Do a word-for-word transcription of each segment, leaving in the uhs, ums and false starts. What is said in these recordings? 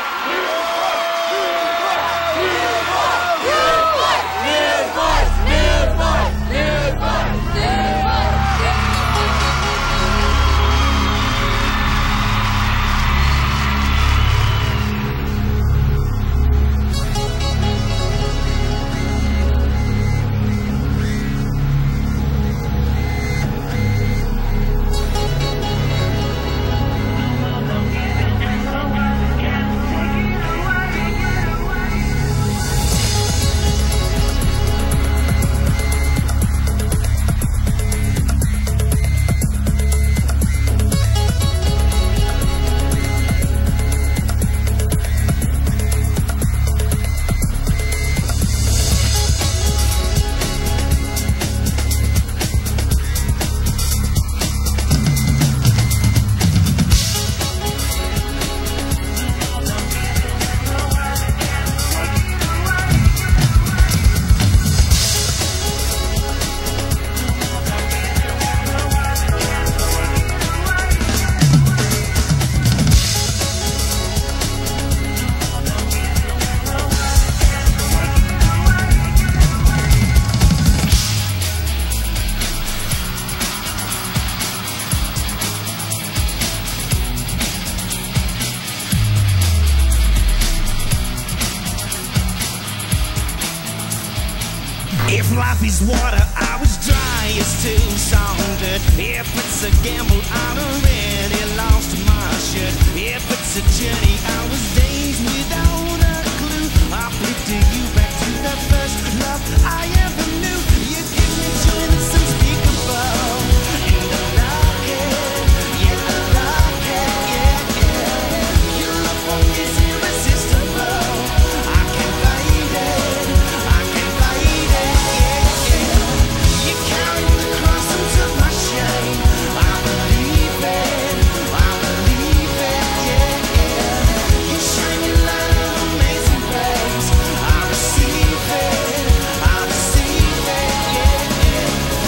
If life is water, I was dry as too sounded. If it's a gamble, I'd already lost my shirt. If it's a journey, I was dazed without a clue. I flipped to you back to the first love I ever knew. You give me joy that's unspeakable, and I like it, yeah, I like it, yeah, yeah. Your love for me is irresistible. I can't fight it, I can't fight it, yeah, yeah. You carry the cross and took my shame. I believe it, I believe it, yeah, yeah. You shine your light of amazing grace. I receive it, I receive it, yeah, yeah.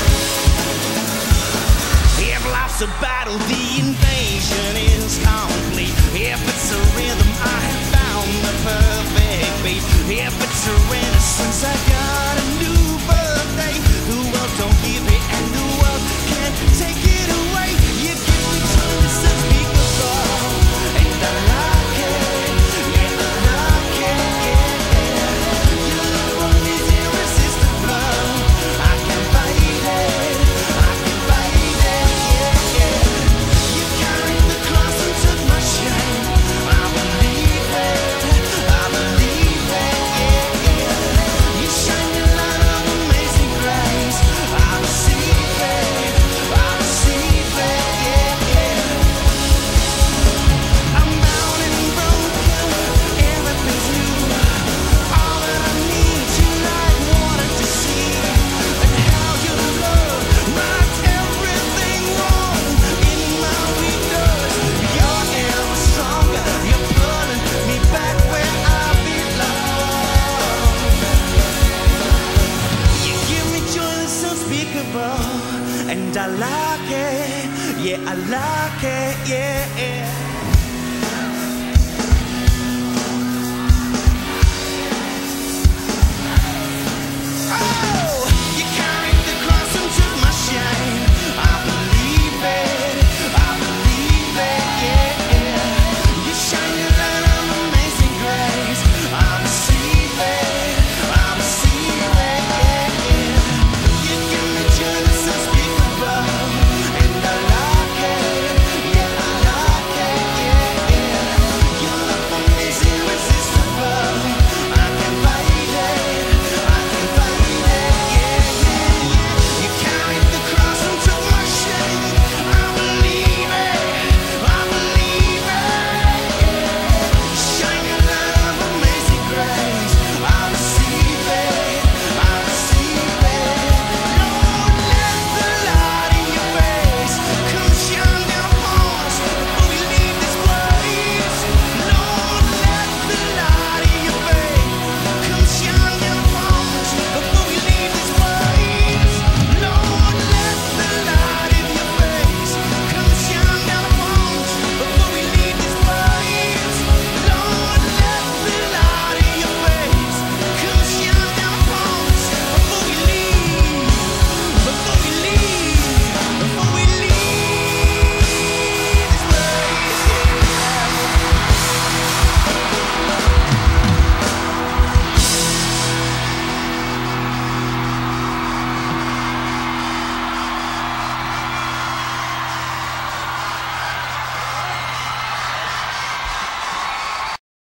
If life's a battle, the invasion is complete. If it's a rhythm, I have found the perfect beat. If it's a renaissance, I got a new birthday. The world don't give it, and the world can't take it away. You give me joy that's unspeakable, and I like it, yeah, I like it, yeah, yeah. Your love is irresistible. I can't fight it, I can't fight it, yeah, yeah. You carried the cross and took my shame. I believe it, I believe it, yeah, yeah. You shine your light of amazing grace. I receive it, I receive it, yeah, yeah. I'm bound and broken, everything's new. All that I need, you like water to see. And how your love rights everything wrong in my weakness. You're ever stronger, you're pulling me back where I belong. You give me joy that's unspeakable, and I like it, yeah, I like it, yeah, yeah.